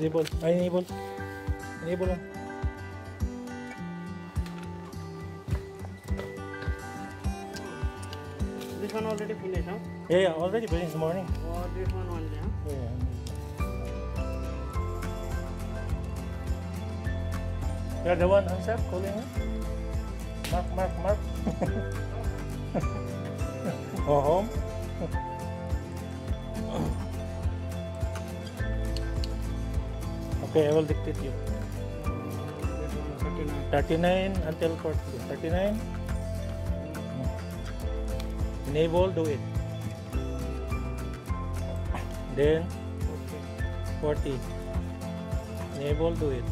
Disable. Ay, enable. Enable lang. This one already finished, huh? Yeah, already finished this morning. Or this one only, huh? Yeah. You're the one, Ansep, calling me? Mark. Go home. Okay, I will dictate you. This one 39. 39 until 40. 39. Enable, do it. Then 40. Enable, do it.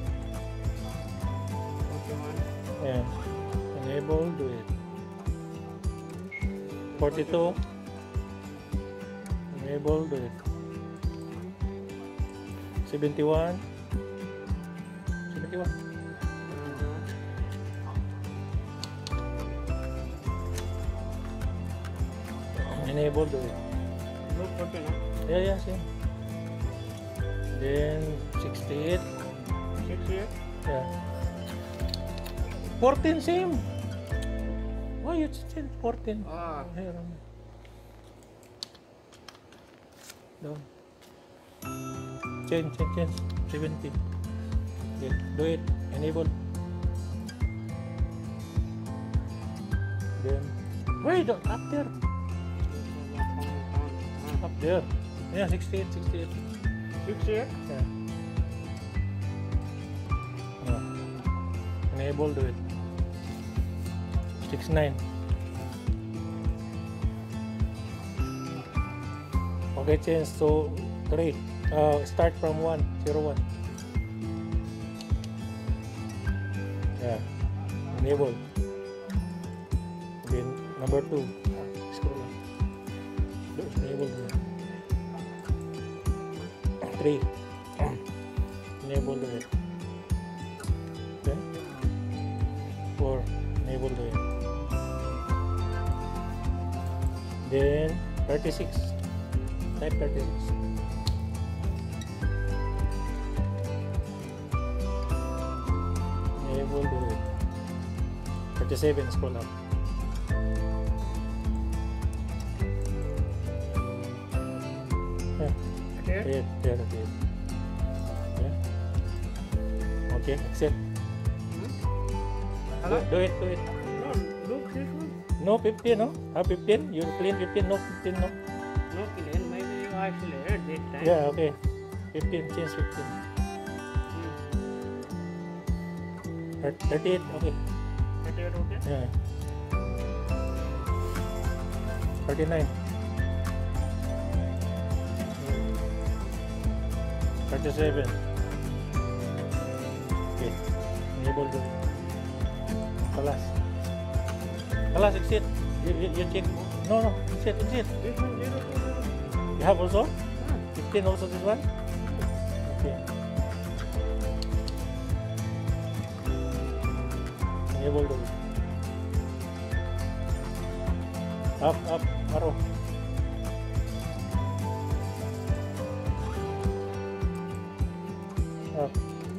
41. Yeah. Enable, do it. 42. Enable, do it. 71. 71. Enable, do it. Look, 14, huh? Yeah, same. Then 68. 68. Yeah. 14, same. Why you change 14? Ah. Here. Down. Change. 17. Okay, do it. Enable. Then, wait, up there. Up there. Yeah, 68. 68. Yeah. Enable, do it. 69. Okay, change to 3. Start from 1. 0, 1. Yeah. Enable. Then number 2. Scroll up. Enable. 3. Enable, do it. Okay. 4. Enable, do it. Then 36. Type 36. Enable, do it. 37. Scroll up. Okay. Yeah. Okay, accept. Hello? Do it. No, look this one. No 15, no? 15? You clean 15, no 15, no? No clean. Maybe you accelerate this time. Yeah, okay. 15, change 15. 38, okay. 38, okay. Yeah. 39. 37. Okay. Enable do it. Kalas, exit. You check. No, exit. This one 0, 2, 0. You have also? 15 also this one? Okay. Enable do it. Up, arrow. Up.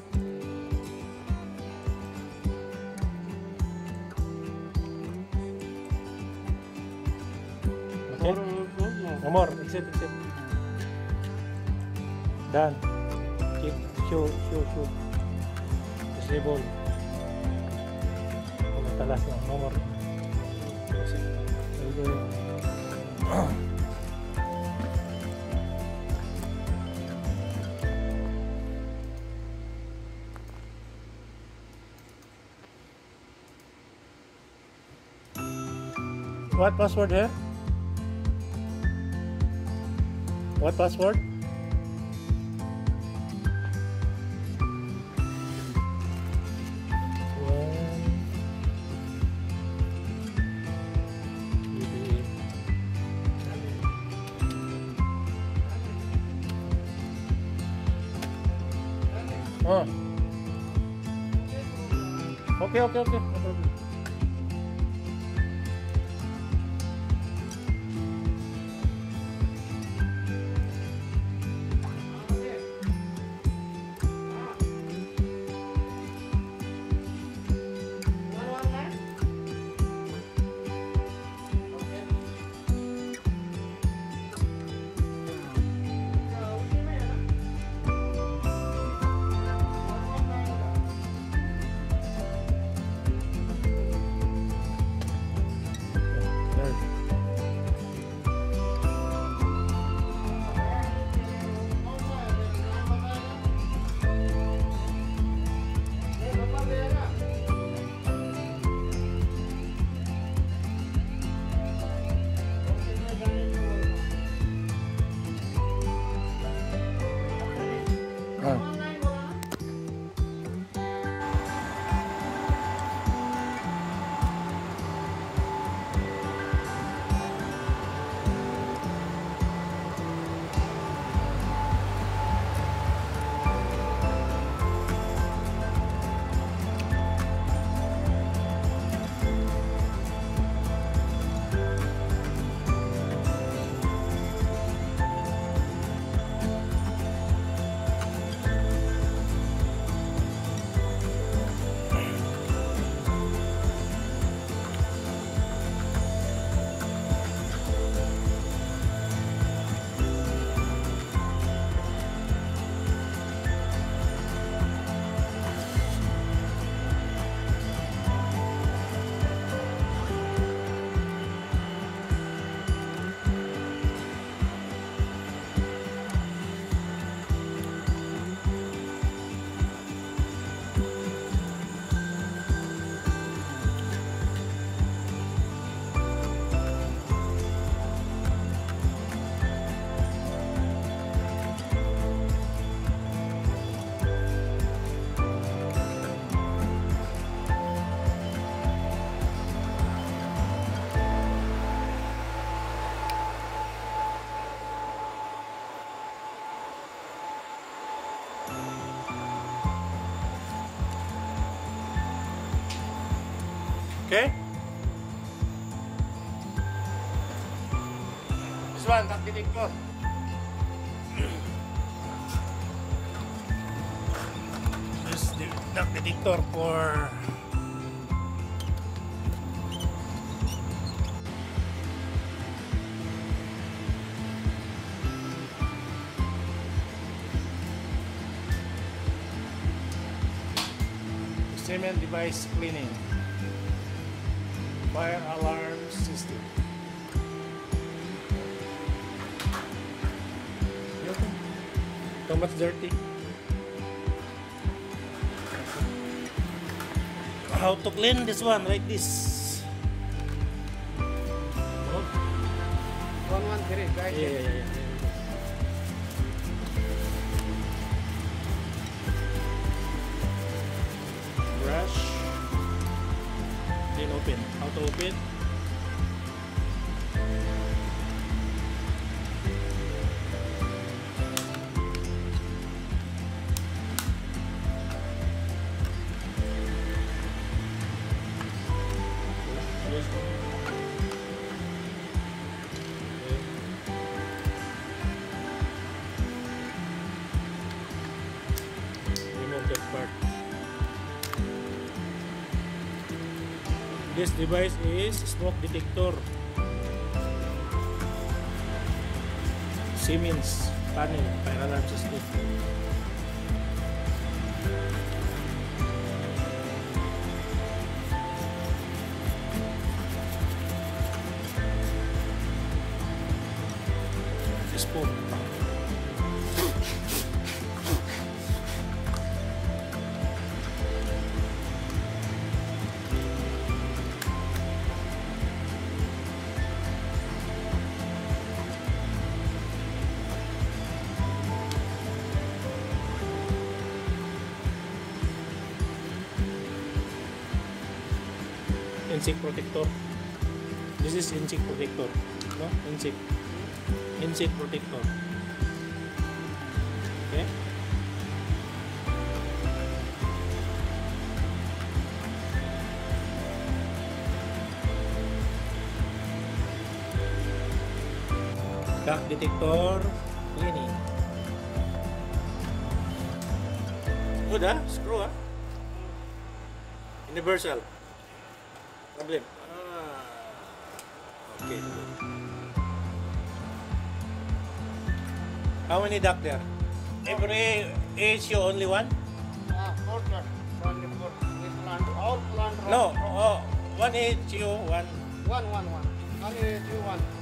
Okay. No more. Exit. Done. Keep. Show. Disable. Talas na. No more. What password here? What password? Oh. Okay. No problem. Okay? This one, duct detector. This is the duct detector for cement device cleaning, fire alarm system. So much dirty. How to clean this one like this? Oh. 113, guys. Yeah. Brush. Then open. How to open? Remove that part. This device is smoke detector. Siemens panel fire alarm system. Spoon. Insect protector. This is insect protector. No? Insect protector. Okay? Duct detector cleaning. Good ah? Screw ah? Universal. Problem. Okay. How many duct there? Every HU only one? 4 plant. Only 4. This plant, all plant. No. Oh, one HU, one. One. Only 2 1.